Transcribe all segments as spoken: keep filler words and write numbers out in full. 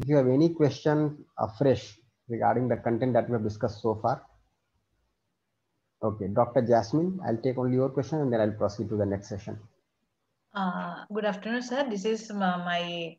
if you have any question afresh regarding the content that we have discussed so far. Okay, Doctor Jasmine, I'll take only your question and then I'll proceed to the next session. Uh, good afternoon, sir. This is my, my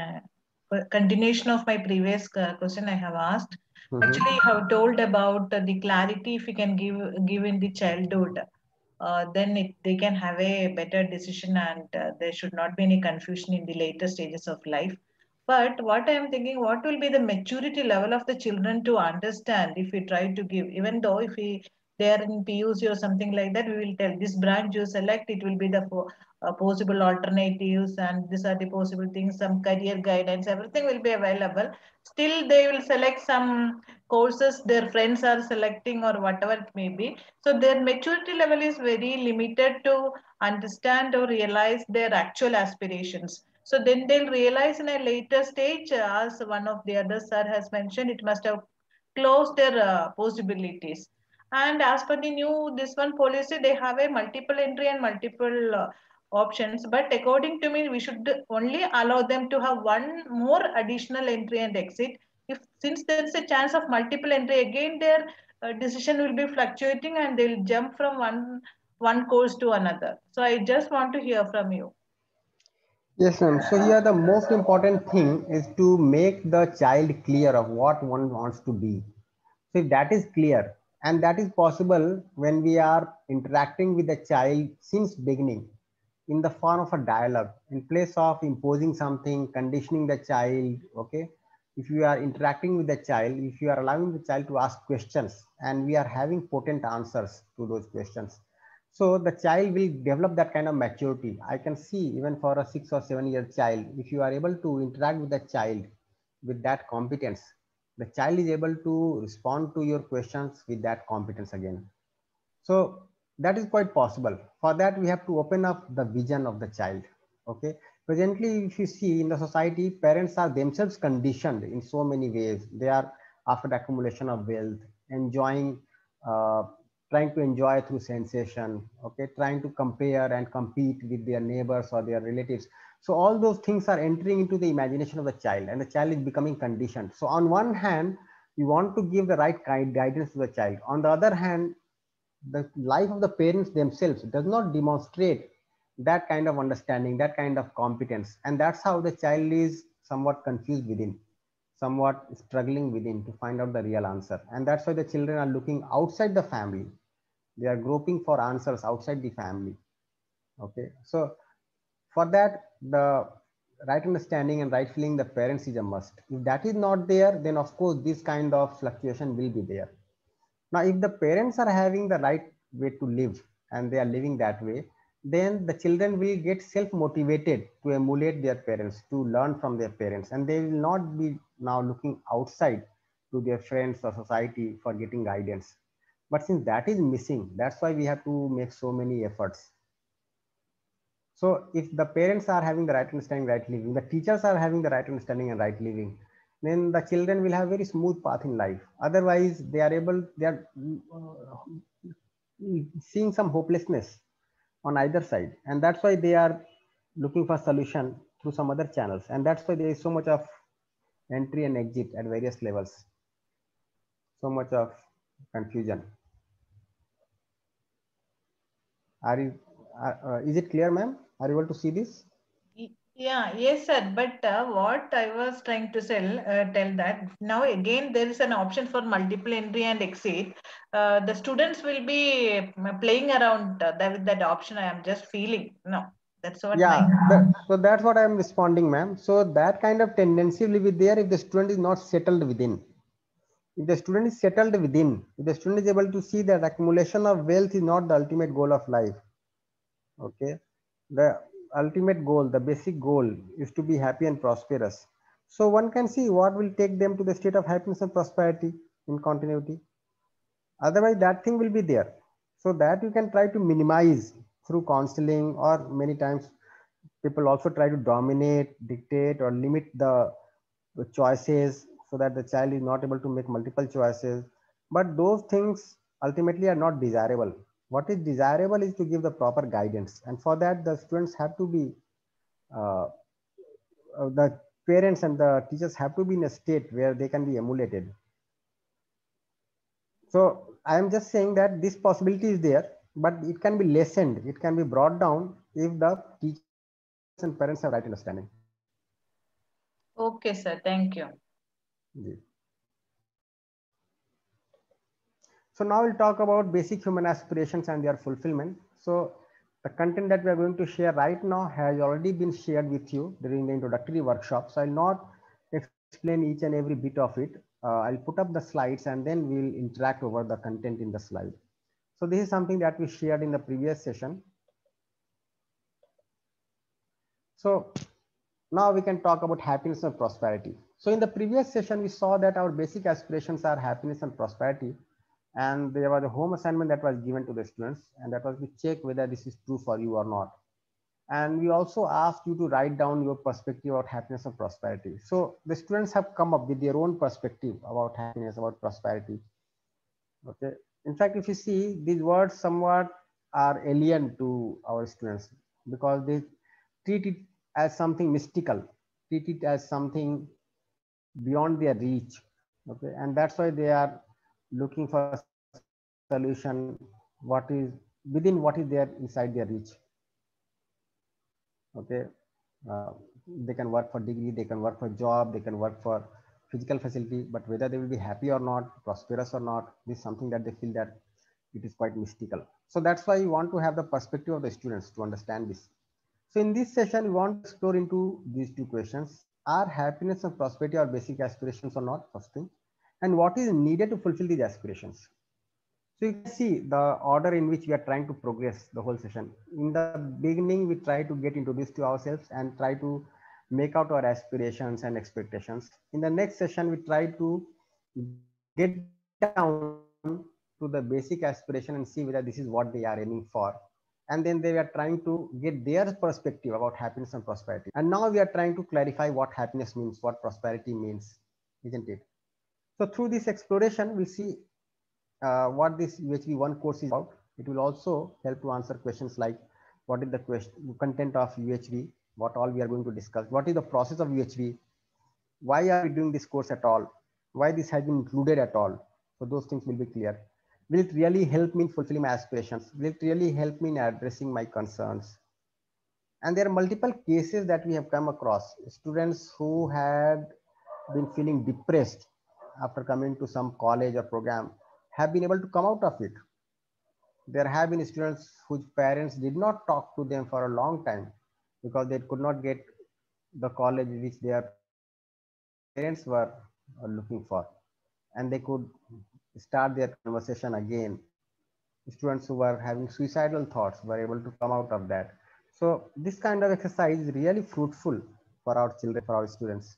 uh, continuation of my previous uh, question I have asked. Mm-hmm. Actually, you have told about uh, the clarity if you can give give in the childhood, uh, then it, they can have a better decision and uh, there should not be any confusion in the later stages of life. But what I am thinking, what will be the maturity level of the children to understand if we try to give, even though if we they are in P U C or something like that, we will tell this branch you select, it will be the uh, possible alternatives and these are the possible things, some career guidance, everything will be available. Still they will select some courses their friends are selecting or whatever it may be. So their maturity level is very limited to understand or realize their actual aspirations. So then they'll realize in a later stage, uh, as one of the other sir has mentioned, it must have closed their uh, possibilities. And as per the new this one policy, they have a multiple entry and multiple uh, options. But according to me, we should only allow them to have one more additional entry and exit. If since there is a chance of multiple entry, again their uh, decision will be fluctuating and they'll jump from one one course to another. So I just want to hear from you. Yes, ma'am. So here the most important thing is to make the child clear of what one wants to be. So if that is clear, and that is possible when we are interacting with the child since beginning in the form of a dialogue, in place of imposing something, conditioning the child, okay? If you are interacting with the child, if you are allowing the child to ask questions and we are having potent answers to those questions, so the child will develop that kind of maturity. I can see even for a six or seven year child, if you are able to interact with the child with that competence, the child is able to respond to your questions with that competence again. So that is quite possible. For that, we have to open up the vision of the child. Okay. Presently, if you see in the society, parents are themselves conditioned in so many ways. They are after the accumulation of wealth, enjoying, uh, trying to enjoy through sensation. Okay, trying to compare and compete with their neighbors or their relatives. So all those things are entering into the imagination of the child, and the child is becoming conditioned. So on one hand, you want to give the right kind guidance to the child. On the other hand, the life of the parents themselves does not demonstrate that kind of understanding, that kind of competence, and that's how the child is somewhat confused within, somewhat struggling within to find out the real answer. And that's why the children are looking outside the family. They are groping for answers outside the family. Okay, so for that, the right understanding and right feeling the parents is a must. If that is not there, then of course this kind of fluctuation will be there. Now, if the parents are having the right way to live and they are living that way, then the children will get self-motivated to emulate their parents, to learn from their parents, and they will not be now looking outside to their friends or society for getting guidance. But since that is missing, that's why we have to make so many efforts. So if the parents are having the right understanding, right living, the teachers are having the right understanding and right living, then the children will have very smooth path in life. Otherwise, they are able, they are uh, seeing some hopelessness on either side, and that's why they are looking for solution through some other channels, and that's why there is so much of entry and exit at various levels, so much of confusion. Are you? Uh, uh, is it clear, ma'am? Are you able to see this? Yeah, yes, sir. But uh, what I was trying to sell, uh, tell that now again there is an option for multiple entry and exit. Uh, the students will be uh, playing around uh, that, with that option. I am just feeling. No, that's what my. Yeah, that, so that's what I'm responding, ma'am. So that kind of tendency will be there if the student is not settled within. If the student is settled within, if the student is able to see that accumulation of wealth is not the ultimate goal of life. Okay, the ultimate goal, the basic goal is to be happy and prosperous. So one can see what will take them to the state of happiness and prosperity in continuity. Otherwise, that thing will be there. So that you can try to minimize through counseling, or many times people also try to dominate, dictate, or limit the, the choices so that the child is not able to make multiple choices. But those things ultimately are not desirable. What is desirable is to give the proper guidance, and for that the students have to be uh, uh, the parents and the teachers have to be in a state where they can be emulated. So I am just saying that this possibility is there, but it can be lessened, it can be brought down if the teachers and parents have right understanding. Okay, sir. Thank you. Ji. So now we'll talk about basic human aspirations and their fulfillment. So the content that we are going to share right now has already been shared with you during the introductory workshop. So I'll not explain each and every bit of it. Uh, I'll put up the slides and then we'll interact over the content in the slide. So this is something that we shared in the previous session. So now we can talk about happiness and prosperity. So in the previous session, we saw that our basic aspirations are happiness and prosperity. And there was a home assignment that was given to the students, and that was to check whether this is true for you or not. And we also asked you to write down your perspective about happiness and prosperity. So the students have come up with their own perspective about happiness, about prosperity. Okay. In fact, if you see, these words somewhat are alien to our students because they treat it as something mystical, treat it as something beyond their reach. Okay. And that's why they are looking for a solution what is within what is there inside their reach. Okay. Uh, they can work for degree, they can work for job, they can work for physical facility, but whether they will be happy or not, prosperous or not, this is something that they feel that it is quite mystical. So that's why you want to have the perspective of the students to understand this. So in this session, we want to explore into these two questions. Are happiness and prosperity our basic aspirations or not? First thing. And what is needed to fulfill these aspirations? So you can see the order in which we are trying to progress the whole session. In the beginning, we try to get introduced to ourselves and try to make out our aspirations and expectations. In the next session, we try to get down to the basic aspiration and see whether this is what they are aiming for. And then they are trying to get their perspective about happiness and prosperity. And now we are trying to clarify what happiness means, what prosperity means, isn't it? So through this exploration, we'll see uh, what this U H V one course is about. It will also help to answer questions like what is the question, content of U H V, what all we are going to discuss, what is the process of U H V, why are we doing this course at all, why this has been included at all. So those things will be clear. Will it really help me in fulfilling my aspirations? Will it really help me in addressing my concerns? And there are multiple cases that we have come across. Students who had been feeling depressed after coming to some college or program have been able to come out of it. There have been students whose parents did not talk to them for a long time because they could not get the college which their parents were looking for, and they could start their conversation again. Students who were having suicidal thoughts were able to come out of that. So this kind of exercise is really fruitful for our children, for our students.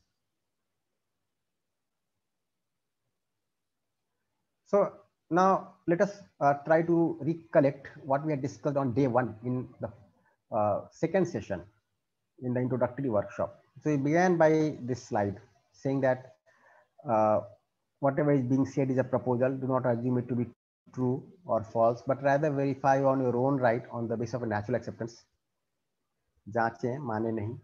So now let us uh, try to recollect what we had discussed on day one in the uh, second session in the introductory workshop. So we began by this slide saying that uh, whatever is being said is a proposal. Do not assume it to be true or false, but rather verify on your own right on the basis of a natural acceptance. जांचें, माने नहीं.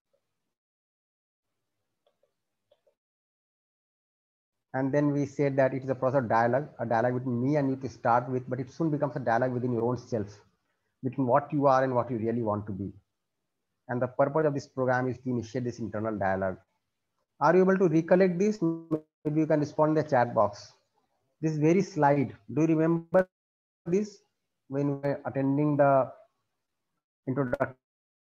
And then we said that it is a process of dialogue, a dialogue between me and you to start with, but it soon becomes a dialogue within your own self, between what you are and what you really want to be. And the purpose of this program is to initiate this internal dialogue. Are you able to recollect this? Maybe you can respond in the chat box. This very slide, do you remember this when we were attending the introductory workshop?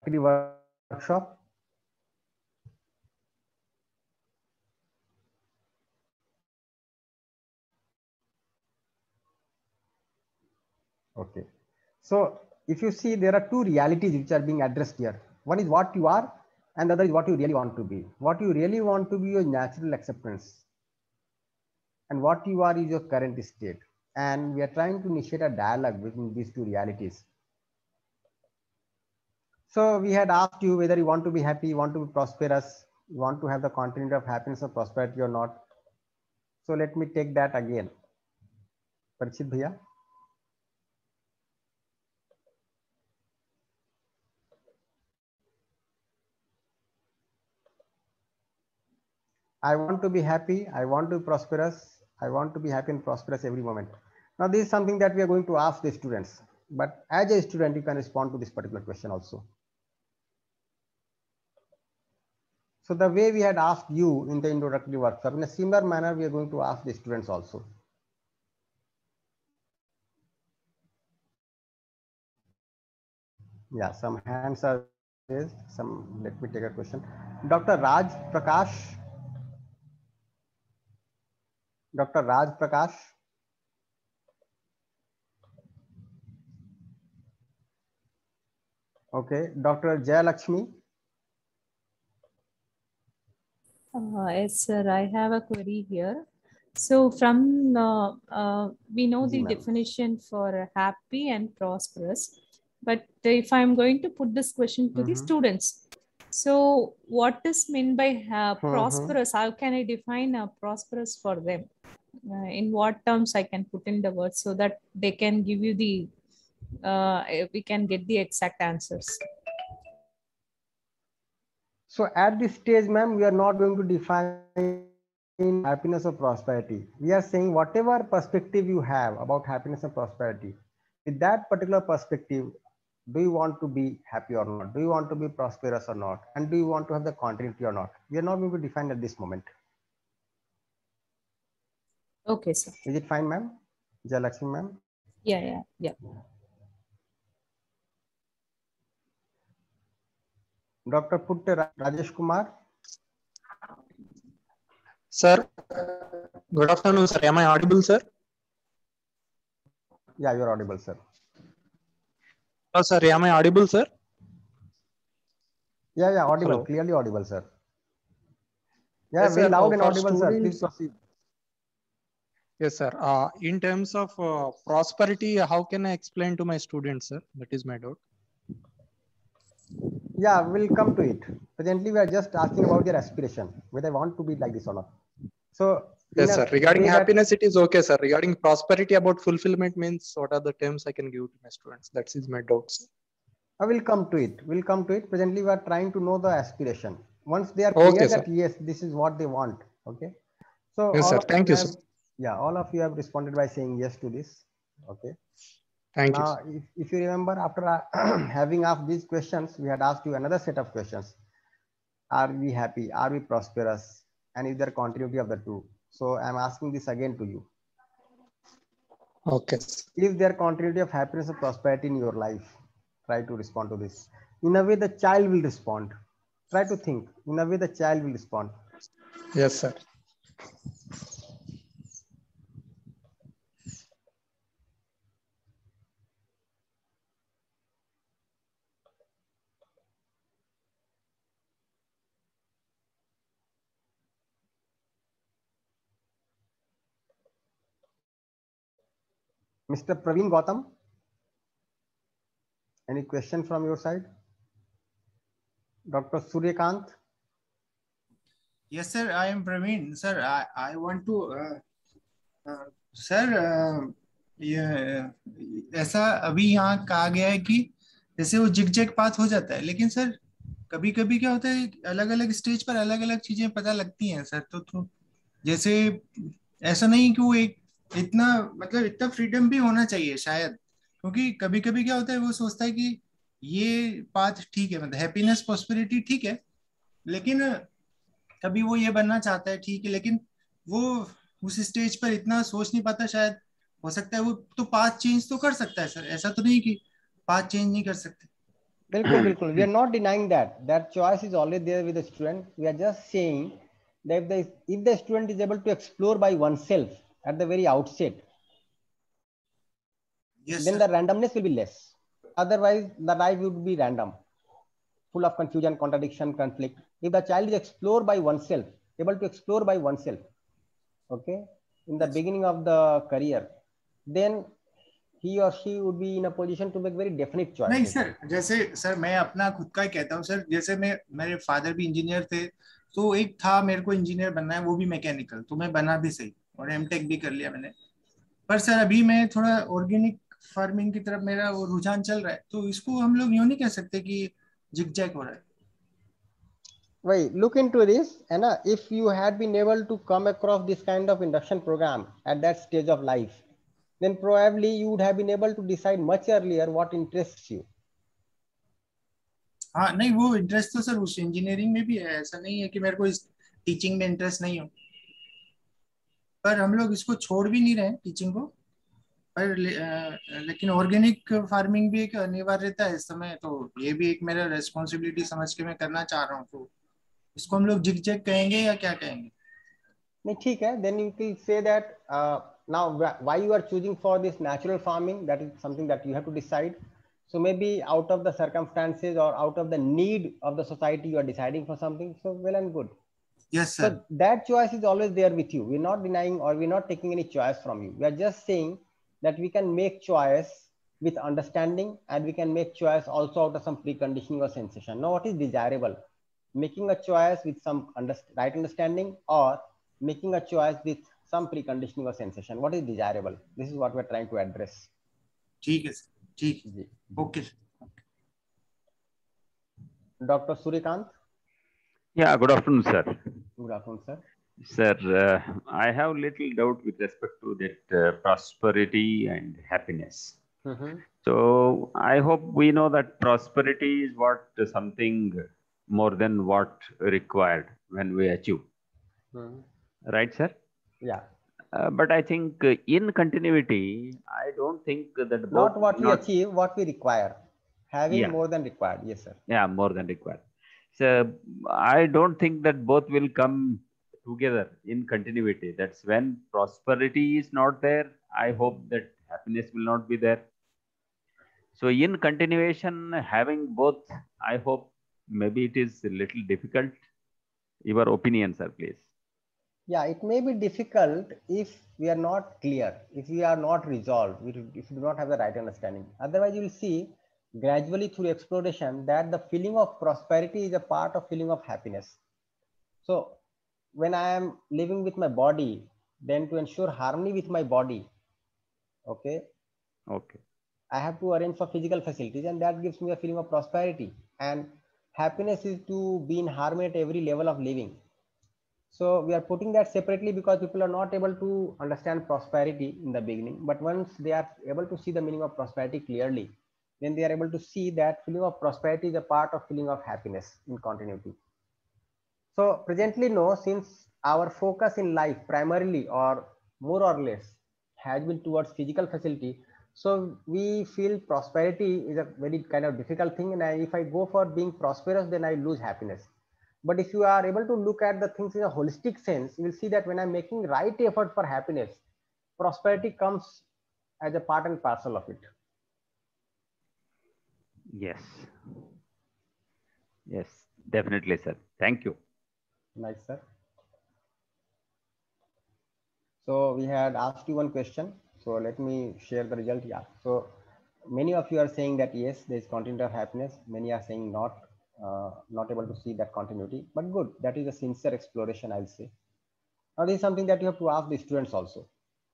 Okay. So if you see, there are two realities which are being addressed here. One is what you are, and the other is what you really want to be. What you really want to be is natural acceptance, and what you are is your current state. And we are trying to initiate a dialogue between these two realities. So we had asked you whether you want to be happy, you want to be prosperous, you want to have the continuity of happiness or prosperity or not. So let me take that again. Parikshit Bhaiya. I want to be happy. I want to be prosperous. I want to be happy and prosperous every moment. Now, this is something that we are going to ask the students. But as a student, you can respond to this particular question also. So the way we had asked you in the introductory workshop, in a similar manner, we are going to ask the students also. Yeah, some hands are raised. Some, let me take a question. Doctor Raj Prakash. Doctor Raj Prakash. Okay. Doctor Jayalakshmi. Uh, yes, sir. I have a query here. So from uh, uh, we know the definition for happy and prosperous, but if I'm going to put this question to mm-hmm. the students, so what is meant by uh, prosperous? Mm-hmm. How can I define a prosperous for them? Uh, in what terms I can put in the words so that they can give you the, uh, we can get the exact answers. So at this stage, ma'am, we are not going to define happiness or prosperity. We are saying whatever perspective you have about happiness and prosperity, with that particular perspective, do you want to be happy or not? Do you want to be prosperous or not? And do you want to have the continuity or not? We are not going to define at this moment. Okay, sir. Is it fine, ma'am? Jayalakshmi, ma'am? Yeah, yeah, yeah. Doctor Putte Rajesh Kumar. Sir, good afternoon, sir. Am I audible, sir? Yeah, you're audible, sir. Hello, sir. Am I audible, sir? Yeah, yeah, audible. Hello. Clearly audible, sir. Yeah, yes, very sir. loud uh, and audible, sir. Please proceed. Yes, sir. Uh, in terms of uh, prosperity, how can I explain to my students, sir? That is my doubt. Yeah, we'll come to it. Presently, we are just asking about their aspiration, whether they want to be like this or not. So, yes, sir. Regarding happiness, that, it is okay, sir. Regarding prosperity, about fulfillment means what are the terms I can give to my students? That is my doubt, sir. I will come to it. We'll come to it. Presently, we are trying to know the aspiration. Once they are clear okay, that sir. Yes, this is what they want. Okay. So, yes, all sir. of Thank you, you, have, sir. Yeah, all of you have responded by saying yes to this. Okay. Thank now, you. If, if you remember, after uh, having asked these questions, we had asked you another set of questions. Are we happy? Are we prosperous? And is there continuity of the two? So I'm asking this again to you. Okay. Is there continuity of happiness and prosperity in your life? Try to respond to this. In a way, the child will respond. Try to think. In a way, the child will respond. Yes, sir. Mister Praveen Gautam, any question from your side? Doctor Suryakant? Yes, sir, I am Praveen. Sir, I, I want to, uh, uh, sir, uh, ये ऐसा अभी यहाँ कहा गया है कि जैसे वो जिग जैग पाथ हो जाता है, लेकिन सर कभी कभी क्या होता है अलग अलग स्टेज पर अलग अलग चीजें पता लगती हैं सर. तो, तो जैसे ऐसा नहीं कि वो एक इतना मतलब इतना फ्रीडम भी होना चाहिए शायद, क्योंकि कभी कभी क्या होता है वो सोचता है कि ये पाथ ठीक है, मतलब हैप्पीनेस प्रॉस्पेरिटी ठीक है, लेकिन कभी वो ये बनना चाहता है ठीक है, लेकिन वो उस स्टेज पर इतना सोच नहीं पाता. शायद हो सकता है वो तो पाथ चेंज तो कर सकता है सर, ऐसा तो नहीं कि पाथ चेंज नहीं कर सकते. बिल्कुल बिल्कुल. We are not denying that. That choice is always there with the student. We are just saying that if the, if the student is able to explore by oneself at the very outset, yes, then sir. The randomness will be less. Otherwise, the life would be random, full of confusion, contradiction, conflict. If the child is explored by oneself, able to explore by oneself, okay, in the yes. beginning of the career, then he or she would be in a position to make very definite choice. नहीं sir, जैसे sir मैं अपना खुद का ही कहता हूँ sir, जैसे मैं मेरे फादर भी इंजीनियर थे, तो एक था मेरे को इंजीनियर बनना है, वो भी मैकेनिकल, तो मैं बना भी सही और एमटेक भी कर लिया मैंने. पर सर अभी मैं थोड़ा ऑर्गेनिक फार्मिंग की तरफ मेरा वो रुझान चल रहा है, तो इसको हम लोग यूं नहीं कह सकते कि जिग जैग हो रहा है. Wait, look into this. And uh, if you had been able to come across this kind of induction program at that stage of life, then probably you would have been able to decide much earlier what interests you. हाँ नहीं, वो interest तो sir उस engineering में भी है, ऐसा नहीं है कि मेरे को इस टीचिंग में इंटरेस्ट नहीं हो, पर हम लोग इसको छोड़ भी नहीं रहे हैं टीचिंग को, पर ले, आ, लेकिन ऑर्गेनिक फार्मिंग भी एक अनिवार्यता है इस समय, तो ये भी एक मेरा रेस्पॉन्सिबिलिटी समझ के मैं करना चाह रहा हूँ, तो इसको हम लोग जिग जैग कहेंगे या क्या कहेंगे? नहीं ठीक है, then you can say that uh, now why you are choosing for this natural farming, that is something that you have to decide. So maybe out of the circumstances or out of the need of the society you are deciding for something, so well and good. Yes sir. So that choice is always there with you. We're not denying or we're not taking any choice from you. We are just saying that we can make choice with understanding, and we can make choice also out of some preconditioning or sensation. Now what is desirable? Making a choice with some under, right understanding, or making a choice with some preconditioning or sensation. What is desirable? This is what we're trying to address. ठीक है sir, ठीक है, okay sir. Doctor Suryakant. Yeah, good afternoon, sir. Good afternoon, sir. Sir, uh, I have little doubt with respect to that uh, prosperity and happiness. Mm-hmm. So I hope we know that prosperity is what uh, something more than what required when we achieve. Mm-hmm. Right, sir? Yeah. Uh, but I think uh, in continuity, I don't think that not what we not, achieve, what we require. Having yeah. more than required. Yes, sir. Yeah, more than required. So I don't think that both will come together in continuity. That's when prosperity is not there. I hope that happiness will not be there. So in continuation, having both, I hope maybe it is a little difficult. Your opinion, sir, please. Yeah, it may be difficult if we are not clear, if we are not resolved, if we do not have the right understanding. Otherwise, you will see gradually through exploration that the feeling of prosperity is a part of feeling of happiness. So when I am living with my body, then to ensure harmony with my body, okay, okay, I have to arrange for physical facilities, and that gives me a feeling of prosperity. And happiness is to be in harmony at every level of living. So we are putting that separately because people are not able to understand prosperity in the beginning, but once they are able to see the meaning of prosperity clearly, then they are able to see that feeling of prosperity is a part of feeling of happiness in continuity. So presently, no, since our focus in life primarily or more or less has been towards physical facility, so we feel prosperity is a very kind of difficult thing. And I, if I go for being prosperous, then I lose happiness. But if you are able to look at the things in a holistic sense, you will see that when I'm making right effort for happiness, prosperity comes as a part and parcel of it. Yes. Yes, definitely, sir. Thank you. Nice, sir. So we had asked you one question. So let me share the result. Yeah. So many of you are saying that yes, there is continuity of happiness. Many are saying not. Uh, not able to see that continuity, but good. That is a sincere exploration, I'll say. Now, this is something that you have to ask the students also.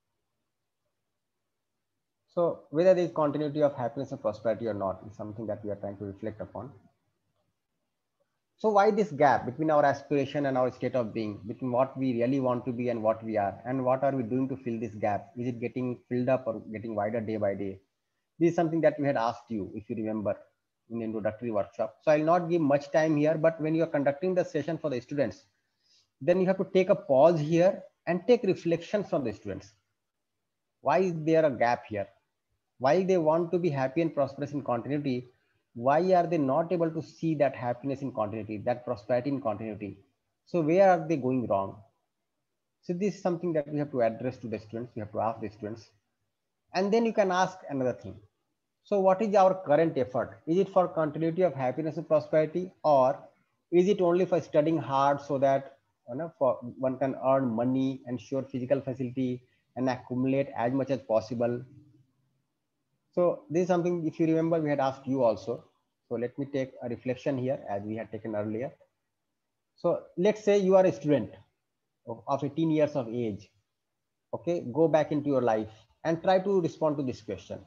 So, whether there is continuity of happiness and prosperity or not is something that we are trying to reflect upon. So, why this gap between our aspiration and our state of being, between what we really want to be and what we are, and what are we doing to fill this gap? Is it getting filled up or getting wider day by day? This is something that we had asked you, if you remember, in the introductory workshop. So I'll not give much time here, but when you're conducting the session for the students, then you have to take a pause here and take reflections from the students. Why is there a gap here? While they want to be happy and prosperous in continuity, why are they not able to see that happiness in continuity, that prosperity in continuity? So where are they going wrong? So this is something that we have to address to the students. We have to ask the students. And then you can ask another thing. So what is our current effort? Is it for continuity of happiness and prosperity, or is it only for studying hard so that you know, for one can earn money, ensure physical facility, and accumulate as much as possible? So this is something, if you remember, we had asked you also. So let me take a reflection here as we had taken earlier. So let's say you are a student of, of eighteen years of age. Okay, go back into your life and try to respond to this question.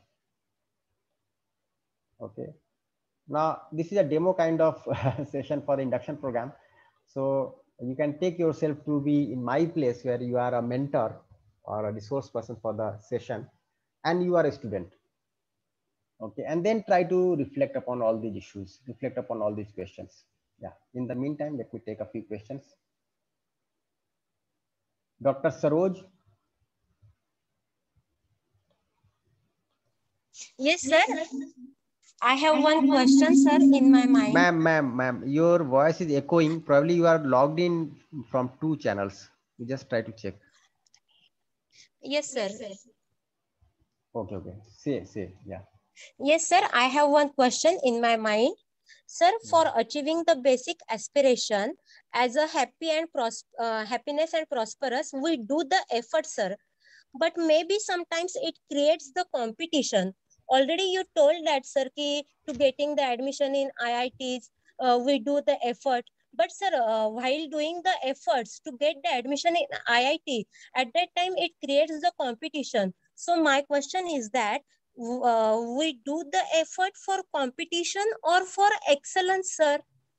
Okay, now this is a demo kind of session for the induction program. So you can take yourself to be in my place where you are a mentor or a resource person for the session and you are a student. Okay, and then try to reflect upon all these issues, reflect upon all these questions. Yeah, in the meantime, let me take a few questions. Doctor Saroj. Yes, sir. I have one question, sir, in my mind. Ma'am, ma'am, ma'am, your voice is echoing. Probably you are logged in from two channels. You just try to check. Yes, sir. Okay, okay. Say, say, yeah. Yes, sir. I have one question in my mind. Sir, for achieving the basic aspiration as a happy and pros uh, happiness and prosperous, we do the effort, sir. But maybe sometimes it creates the competition. Already you told that, sir, ki to getting the admission in I I Ts, uh, we do the effort. But sir, uh, while doing the efforts to get the admission in I I T, at that time it creates the competition. So my question is that, uh, we do the effort for competition or for excellence, sir?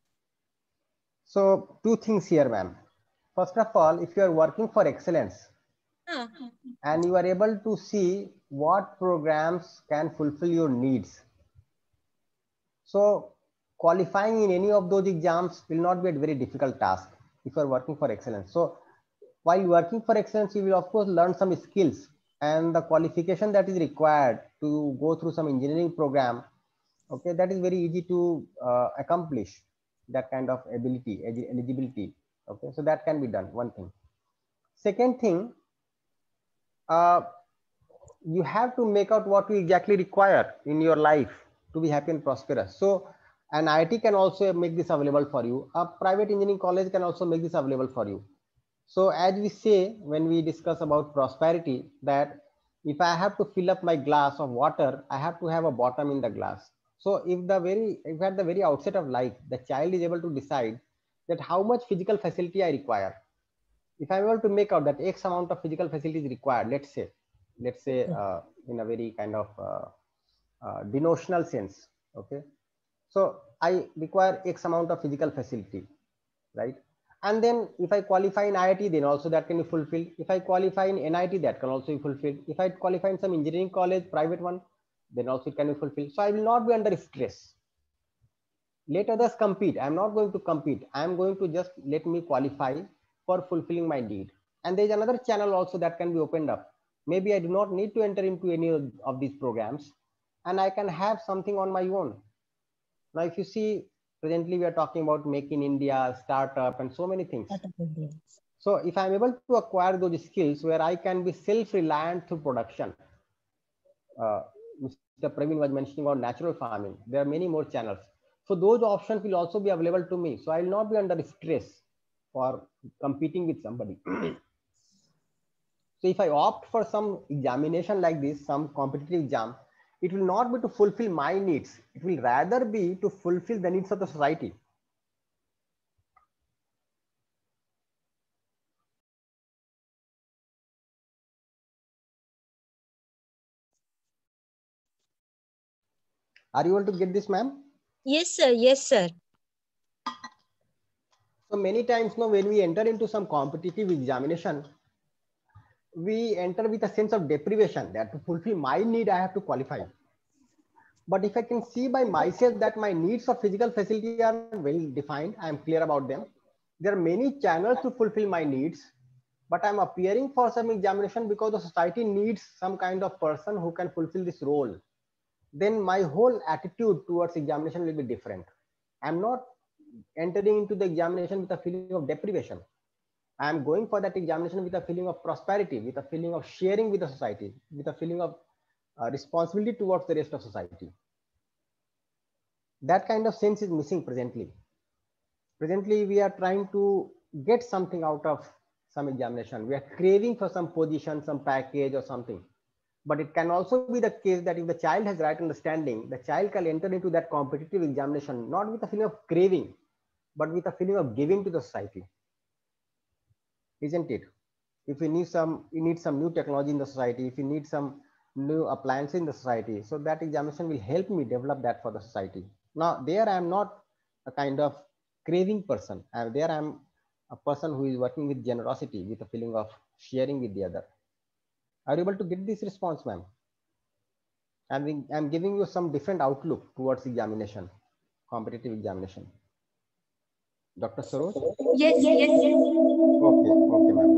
So two things here, ma'am. First of all, if you are working for excellence, Uh, and you are able to see what programs can fulfill your needs. So qualifying in any of those exams will not be a very difficult task if you are working for excellence. So while working for excellence, you will of course learn some skills and the qualification that is required to go through some engineering program. Okay, that is very easy to uh, accomplish that kind of ability, eligibility. Okay, so that can be done, one thing. Second thing, uh, you have to make out what you exactly require in your life to be happy and prosperous. So an I I T can also make this available for you. A private engineering college can also make this available for you. So as we say, when we discuss about prosperity, that if I have to fill up my glass of water, I have to have a bottom in the glass. So if the very, if at the very outset of life, the child is able to decide that how much physical facility I require. If I'm able to make out that X amount of physical facility is required, let's say, let's say uh, in a very kind of uh, uh, denotional sense. Okay, so I require X amount of physical facility, right? And then if I qualify in I I T, then also that can be fulfilled. If I qualify in N I T, that can also be fulfilled. If I qualify in some engineering college, private one, then also it can be fulfilled. So I will not be under stress. Let others compete. I'm not going to compete. I'm going to just let me qualify for fulfilling my need. And there's another channel also that can be opened up. Maybe I do not need to enter into any of these programs and I can have something on my own. Now, if you see, presently we are talking about Make in India, startup, and so many things. So if I'm able to acquire those skills where I can be self-reliant through production, uh, Mister Praveen was mentioning about natural farming. There are many more channels. So those options will also be available to me. So I will not be under stress for competing with somebody. So if I opt for some examination like this, some competitive exam, it will not be to fulfill my needs. It will rather be to fulfill the needs of the society. Are you able to get this, ma'am? Yes, sir. Yes, sir. So many times now when we enter into some competitive examination, we enter with a sense of deprivation that to fulfill my need, I have to qualify. But if I can see by myself that my needs of physical facility are well defined, I am clear about them. There are many channels to fulfill my needs, but I'm appearing for some examination because the society needs some kind of person who can fulfill this role. Then my whole attitude towards examination will be different. I'm not entering into the examination with a feeling of deprivation. I'm going for that examination with a feeling of prosperity, with a feeling of sharing with the society, with a feeling of uh, responsibility towards the rest of society. That kind of sense is missing presently. Presently, we are trying to get something out of some examination. We are craving for some position, some package or something. But it can also be the case that if the child has right understanding, the child can enter into that competitive examination, not with a feeling of craving, but with a feeling of giving to the society. Isn't it? If we need some, we need some new technology in the society, if you need some new appliance in the society, so that examination will help me develop that for the society. Now, there I am not a kind of craving person. And there I'm a person who is working with generosity, with a feeling of sharing with the other. Are you able to get this response, ma'am? I'm, I'm giving you some different outlook towards examination, competitive examination. Doctor Saroj? Yes, yes. Okay, okay, ma'am.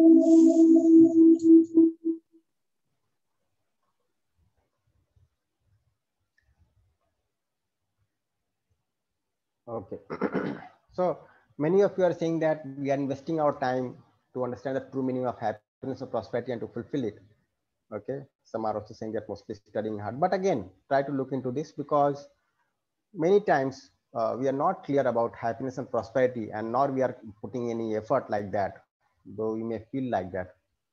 Okay. So many of you are saying that we are investing our time to understand the true meaning of happiness or prosperity and to fulfill it. Okay. Some are also saying that mostly studying hard. But again, try to look into this, because many times uh, we are not clear about happiness and prosperity, and nor we are putting any effort like that, though we may feel like that.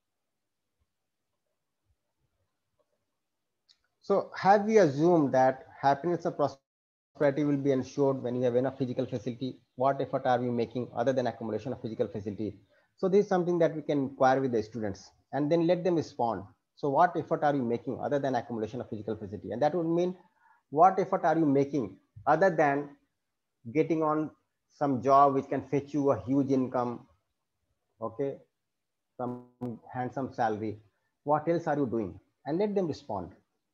So have we assumed that happiness and prosperity will be ensured when you have enough physical facility? What effort are we making other than accumulation of physical facility? So this is something that we can inquire with the students and then let them respond. So what effort are you making other than accumulation of physical facility? And that would mean, what effort are you making other than getting on some job which can fetch you a huge income, okay, some handsome salary? What else are you doing? And let them respond.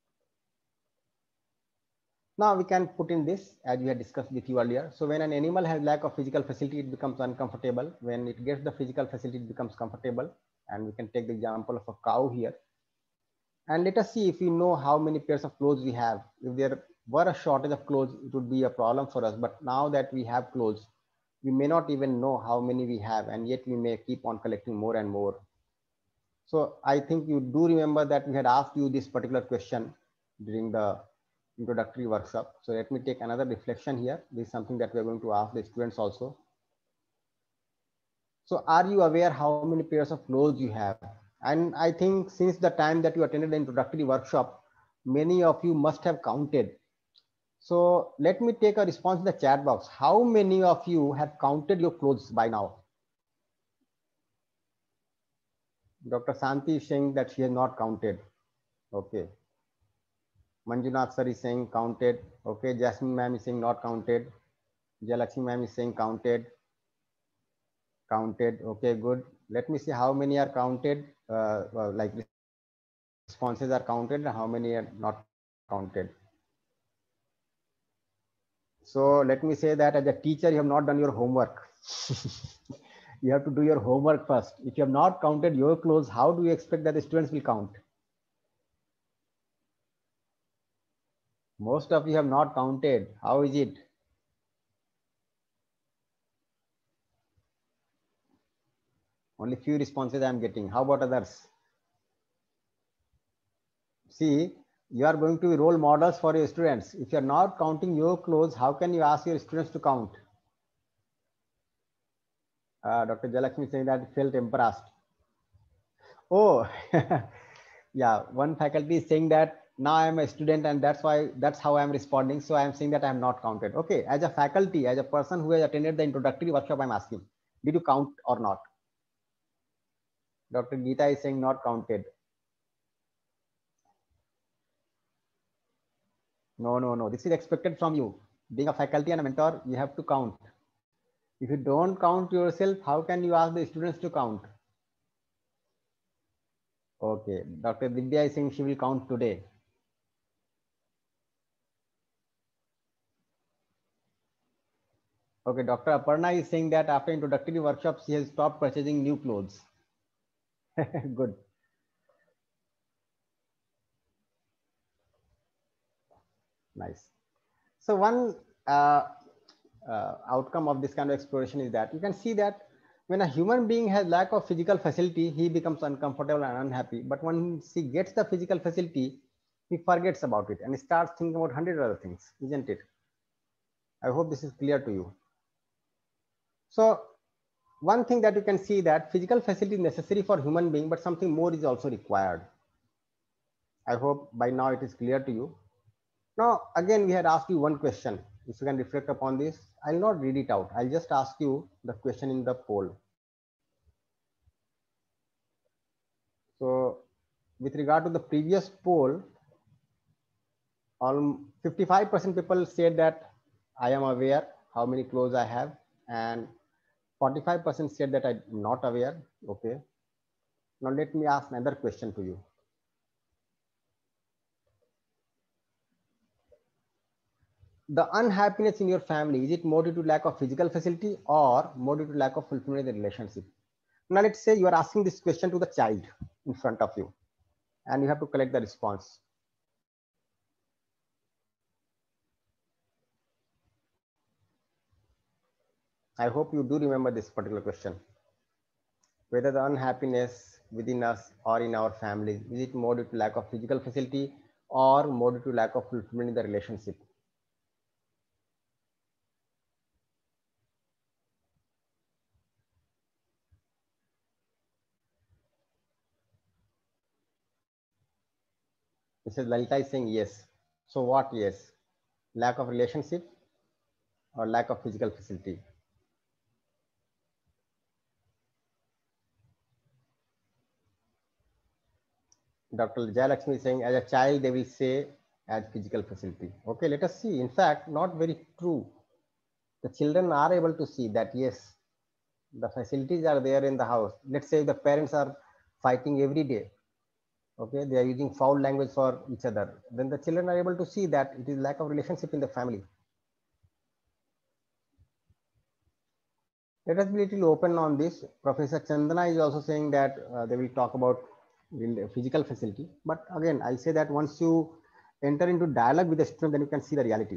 Now we can put in this, as we had discussed with you earlier. So when an animal has lack of physical facility, it becomes uncomfortable. When it gets the physical facility, it becomes comfortable. And we can take the example of a cow here. And let us see if we know how many pairs of clothes we have. If there were a shortage of clothes, it would be a problem for us. But now that we have clothes, we may not even know how many we have, and yet we may keep on collecting more and more. So I think you do remember that we had asked you this particular question during the introductory workshop. So let me take another reflection here. This is something that we are going to ask the students also. So are you aware how many pairs of clothes you have? And I think since the time that you attended the introductory workshop, many of you must have counted. So let me take a response in the chat box. How many of you have counted your clothes by now? Doctor Santi is saying that she has not counted. Okay. Manjunath sir is saying counted. Okay. Jasmine ma'am is saying not counted. Jalakshmi ma'am is saying counted. Counted. Okay, good. Let me see how many are counted. Uh, well, like responses are counted and how many are not counted. So let me say that as a teacher, you have not done your homework. You have to do your homework first. If you have not counted your clothes, how do you expect that the students will count? Most of you have not counted. How is it? Only few responses I am getting. How about others? See, you are going to be role models for your students. If you are not counting your clothes, how can you ask your students to count? Uh, Doctor Jalakshmi is saying that it felt embarrassed. Oh, yeah. One faculty is saying that now I am a student and that's why that's how I am responding. So I am saying that I am not counted. Okay, as a faculty, as a person who has attended the introductory workshop, I am asking, did you count or not? Doctor Geeta is saying not counted. No, no, no. This is expected from you. Being a faculty and a mentor, you have to count. If you don't count yourself, how can you ask the students to count? Okay, Doctor Vidya is saying she will count today. Okay, Doctor Aparna is saying that after introductory workshops, she has stopped purchasing new clothes. Good. Nice. So one uh, uh, outcome of this kind of exploration is that you can see that when a human being has lack of physical facility, he becomes uncomfortable and unhappy. But once he gets the physical facility, he forgets about it and starts thinking about hundred other things, isn't it? I hope this is clear to you. So one thing that you can see that physical facility is necessary for human being, but something more is also required. I hope by now it is clear to you. Now, again, we had asked you one question. If you can reflect upon this, I'll not read it out. I'll just ask you the question in the poll. So with regard to the previous poll, fifty-five percent people said that I am aware how many clothes I have. and forty-five percent said that I'm not aware. Okay. Now let me ask another question to you. The unhappiness in your family, is it more due to lack of physical facility or more due to lack of fulfillment in the relationship? Now let's say you are asking this question to the child in front of you and you have to collect the response. I hope you do remember this particular question. Whether the unhappiness within us or in our family, is it more due to lack of physical facility or more due to lack of fulfillment in the relationship? Missus Lalita is saying yes. So what yes? Lack of relationship or lack of physical facility? Doctor Jayalakshmi is saying as a child they will say as physical facility. Okay, let us see. In fact, not very true. The children are able to see that yes, the facilities are there in the house. Let's say the parents are fighting every day. Okay, they are using foul language for each other. Then the children are able to see that it is lack of relationship in the family. Let us be a little open on this. Professor Chandana is also saying that uh, they will talk about physical facility. But again, I'll say that once you enter into dialogue with the student, then you can see the reality.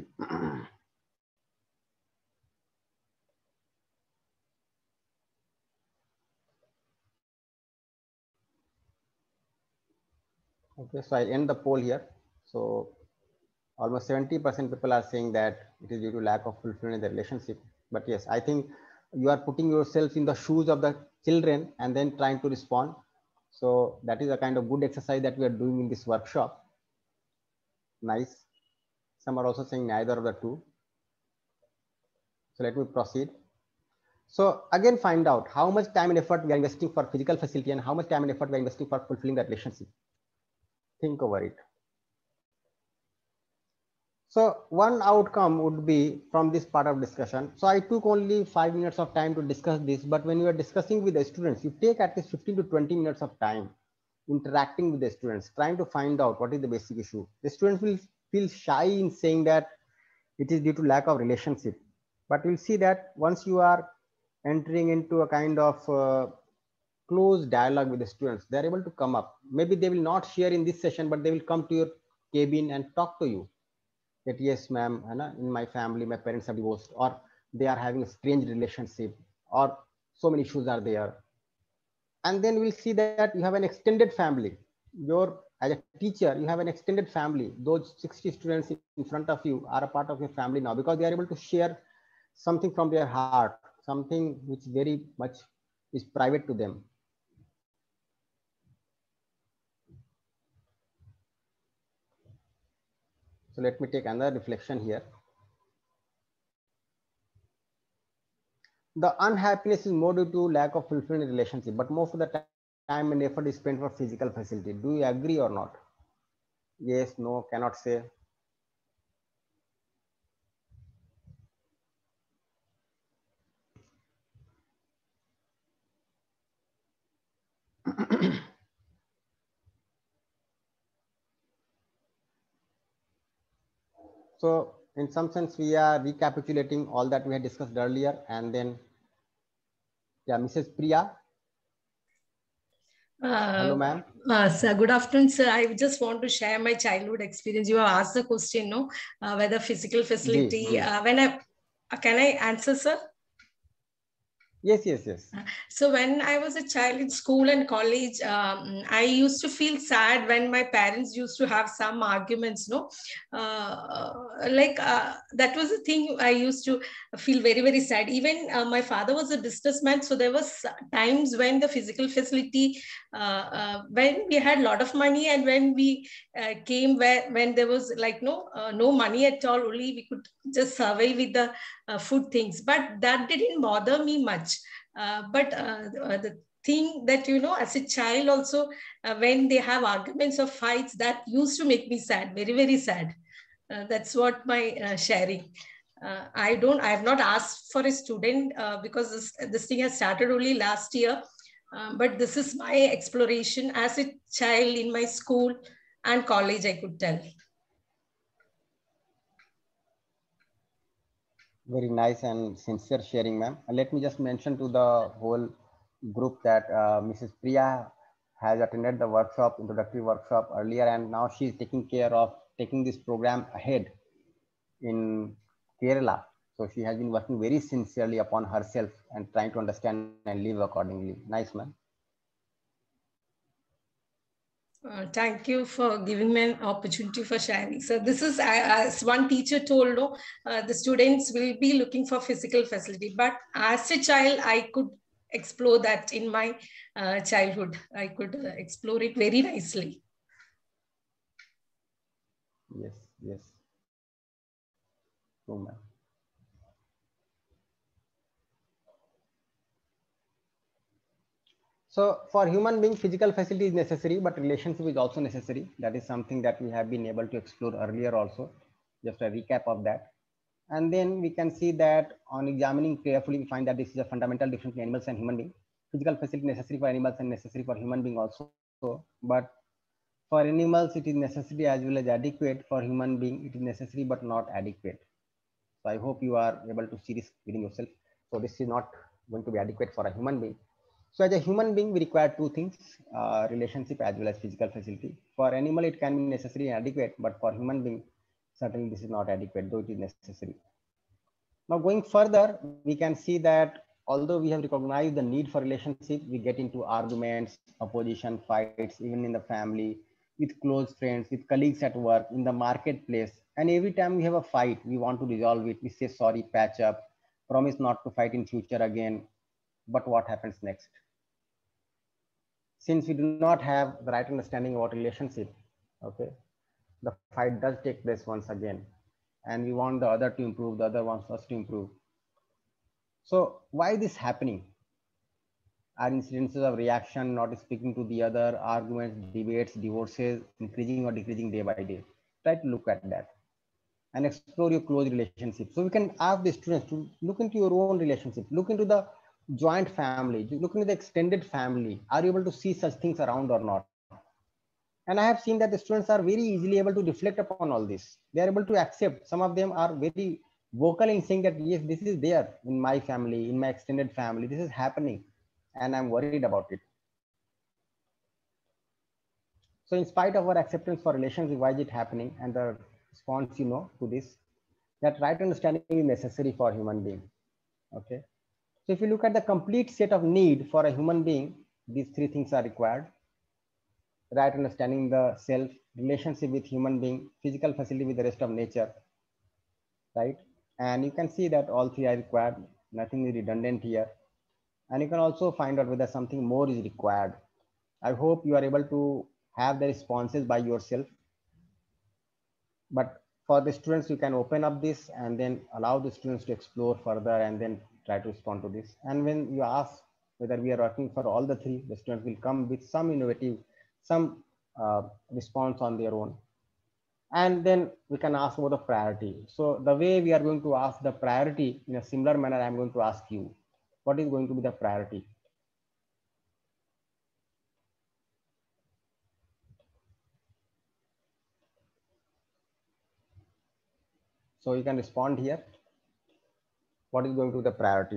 Okay, so I'll end the poll here. So almost seventy percent people are saying that it is due to lack of fulfillment in the relationship. But yes, I think you are putting yourself in the shoes of the children and then trying to respond. So that is a kind of good exercise that we are doing in this workshop. Nice. Some are also saying neither of the two. So let me proceed. So again, find out how much time and effort we are investing for physical facility and how much time and effort we are investing for fulfilling that relationship. Think over it. So one outcome would be from this part of discussion. So I took only five minutes of time to discuss this, but when you are discussing with the students, you take at least fifteen to twenty minutes of time interacting with the students, trying to find out what is the basic issue. The students will feel shy in saying that it is due to lack of relationship, but we'll see that once you are entering into a kind of uh, close dialogue with the students, they're able to come up. Maybe they will not share in this session, but they will come to your cabin and talk to you. That yes, ma'am, in my family, my parents are divorced, or they are having a strange relationship, or so many issues are there. And then we'll see that you have an extended family. Your, as a teacher, you have an extended family. Those sixty students in front of you are a part of your family now because they are able to share something from their heart, something which very much is private to them. So let me take another reflection here. The unhappiness is more due to lack of fulfillment in relationship, but most of the time and effort is spent for physical facility. Do you agree or not? Yes, no, cannot say. So in some sense, we are recapitulating all that we had discussed earlier. And then, yeah, Missus Priya. Uh, Hello, ma'am. Uh, sir, good afternoon, sir. I just want to share my childhood experience. You have asked the question, no, uh, whether physical facility. Ji, ji. Uh, when I uh, can I answer, sir? Yes, yes, yes. So when I was a child in school and college, um, I used to feel sad when my parents used to have some arguments, no? Uh, like uh, that was the thing I used to feel very, very sad. Even uh, my father was a businessman. So there was times when the physical facility, uh, uh, when we had a lot of money and when we uh, came where, when there was like no, uh, no money at all, only we could just survive with the uh, food things. But that didn't bother me much. Uh, but uh, the thing that, you know, as a child also, uh, when they have arguments or fights, that used to make me sad, very, very sad. Uh, that's what my uh, sharing. Uh, I don't, I have not asked for a student uh, because this, this thing has started only last year. Um, but this is my exploration as a child in my school and college, I could tell. Very nice and sincere sharing, ma'am. Let me just mention to the whole group that uh, Missus Priya has attended the workshop, introductory workshop earlier, and now she is taking care of taking this program ahead in Kerala. So she has been working very sincerely upon herself and trying to understand and live accordingly. Nice, ma'am. Uh, thank you for giving me an opportunity for sharing. So this is, as one teacher told, no, uh, the students will be looking for physical facility. But as a child, I could explore that in my uh, childhood. I could uh, explore it very nicely. Yes, yes. True, ma'am. So for human being, physical facility is necessary, but relationship is also necessary. That is something that we have been able to explore earlier also. Just a recap of that. And then we can see that on examining carefully, we find that this is a fundamental difference between animals and human beings. Physical facility necessary for animals and necessary for human being also. But for animals, it is necessary as well as adequate. For human being, it is necessary but not adequate. So I hope you are able to see this within yourself. So this is not going to be adequate for a human being. So as a human being, we require two things, uh, relationship as well as physical facility. For animal, it can be necessary and adequate, but for human being, certainly this is not adequate, though it is necessary. Now going further, we can see that although we have recognized the need for relationship, we get into arguments, opposition, fights, even in the family, with close friends, with colleagues at work, in the marketplace. And every time we have a fight, we want to resolve it. We say sorry, patch up, promise not to fight in future again. But what happens next? Since we do not have the right understanding about relationship, okay, the fight does take place once again, and we want the other to improve, the other wants us to improve. So why this happening? Are incidences of reaction, not speaking to the other, arguments, debates, divorces, increasing or decreasing day by day? Try to look at that and explore your close relationship. So we can ask the students to look into your own relationship, look into the joint family, look into the extended family. Are you able to see such things around or not? And I have seen that the students are very easily able to reflect upon all this. They are able to accept. Some of them are very vocal in saying that, yes, this is there in my family, in my extended family, this is happening, and I'm worried about it. So in spite of our acceptance for relations, why is it happening? And the response, you know, to this, that right understanding is necessary for human being. Okay. So if you look at the complete set of need for a human being, these three things are required. Right understanding the self, relationship with human being, physical facility with the rest of nature, right? And you can see that all three are required. Nothing is redundant here. And you can also find out whether something more is required. I hope you are able to have the responses by yourself. But for the students, you can open up this and then allow the students to explore further and then try to respond to this. And when you ask whether we are working for all the three, the students will come with some innovative, some uh, response on their own. And then we can ask about the priority. So the way we are going to ask the priority in a similar manner, I'm going to ask you, what is going to be the priority? So you can respond here. What is going to be the priority?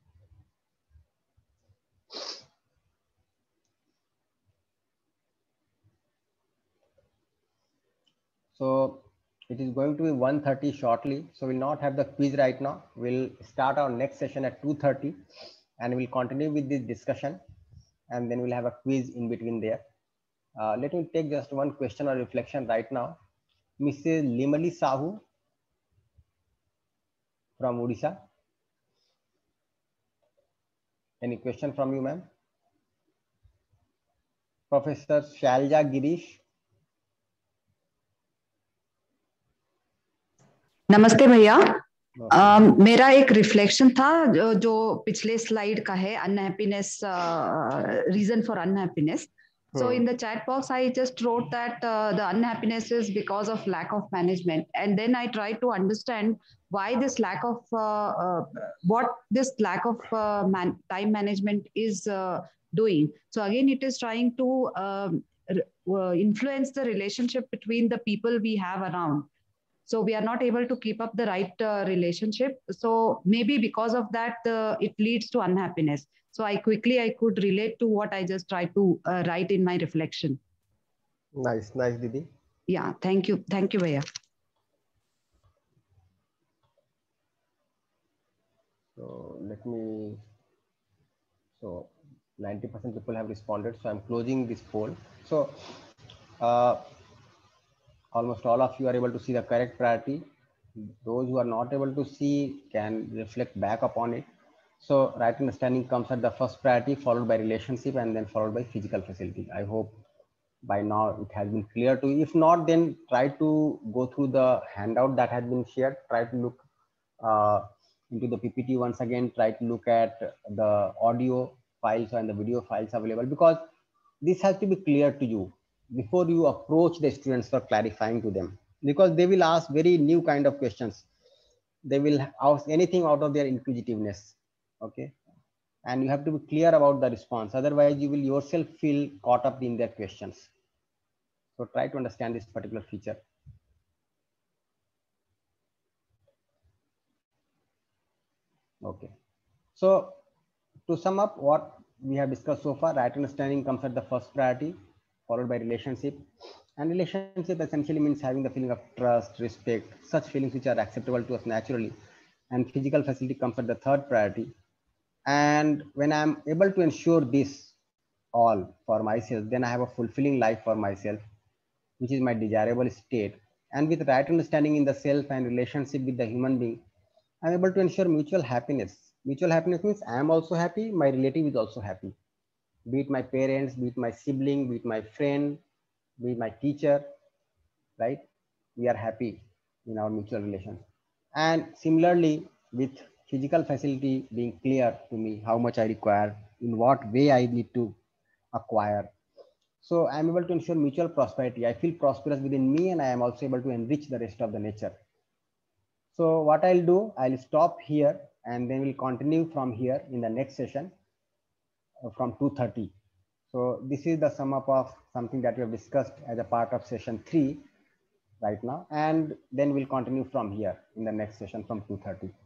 So it is going to be one thirty shortly. So we'll not have the quiz right now. We'll start our next session at two thirty and we'll continue with this discussion. And then we'll have a quiz in between there. Uh, let me take just one question or reflection right now. Missus Limali Sahu from Odisha. Any question from you, ma'am? Professor Shalja Girish. नमस्ते भैया। uh, मेरा एक reflection था जो, जो पिछले slide का है, unhappiness, reason for unhappiness. So in the chat box, I just wrote that uh, the unhappiness is because of lack of management. And then I tried to understand why this lack of, uh, uh, what this lack of uh, man, time management is uh, doing. So again, it is trying to um, uh, influence the relationship between the people we have around. So we are not able to keep up the right uh, relationship. So maybe because of that, uh, it leads to unhappiness. So I quickly, I could relate to what I just tried to uh, write in my reflection. Nice, nice, Didi. Yeah, thank you. Thank you, Bhaiya. So let me, so ninety percent people have responded. So I'm closing this poll. So uh, almost all of you are able to see the correct priority. Those who are not able to see can reflect back upon it. So right understanding comes at the first priority, followed by relationship, and then followed by physical facility. I hope by now it has been clear to you. If not, then try to go through the handout that has been shared. Try to look uh, into the P P T once again. Try to look at the audio files and the video files available, because this has to be clear to you before you approach the students for clarifying to them, because they will ask very new kind of questions. They will ask anything out of their inquisitiveness. Okay, and you have to be clear about the response, otherwise you will yourself feel caught up in their questions. So try to understand this particular feature. Okay, so to sum up what we have discussed so far, right understanding comes at the first priority, followed by relationship. And relationship essentially means having the feeling of trust, respect, such feelings which are acceptable to us naturally. And physical facility comes at the third priority. And when I'm able to ensure this all for myself, then I have a fulfilling life for myself, which is my desirable state. And with right understanding in the self and relationship with the human being, I'm able to ensure mutual happiness. Mutual happiness means I am also happy, my relative is also happy. Be it my parents, be it my sibling, be it my friend, be it my teacher, right? We are happy in our mutual relations. And similarly, with physical facility being clear to me, how much I require, in what way I need to acquire. So I'm able to ensure mutual prosperity. I feel prosperous within me, and I am also able to enrich the rest of the nature. So what I'll do, I'll stop here, and then we'll continue from here in the next session from two thirty. So this is the sum up of something that we have discussed as a part of session three right now, and then we'll continue from here in the next session from two thirty.